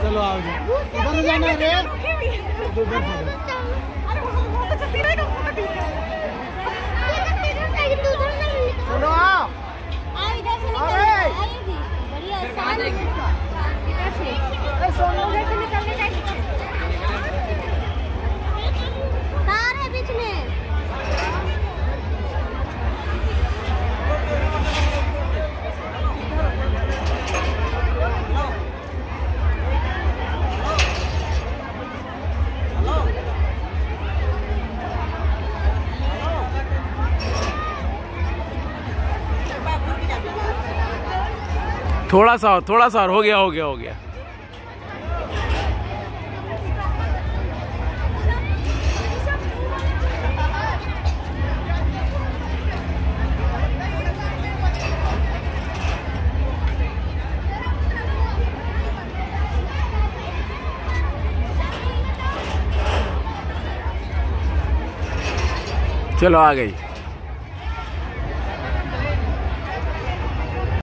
चलो आओ जी, उधर जाना है रे। चलो आओ, इधर से आएगी, बढ़िया आसान है। इधर से निकलने का कार है बीच में। थोड़ा सा और हो गया। चलो आ गई।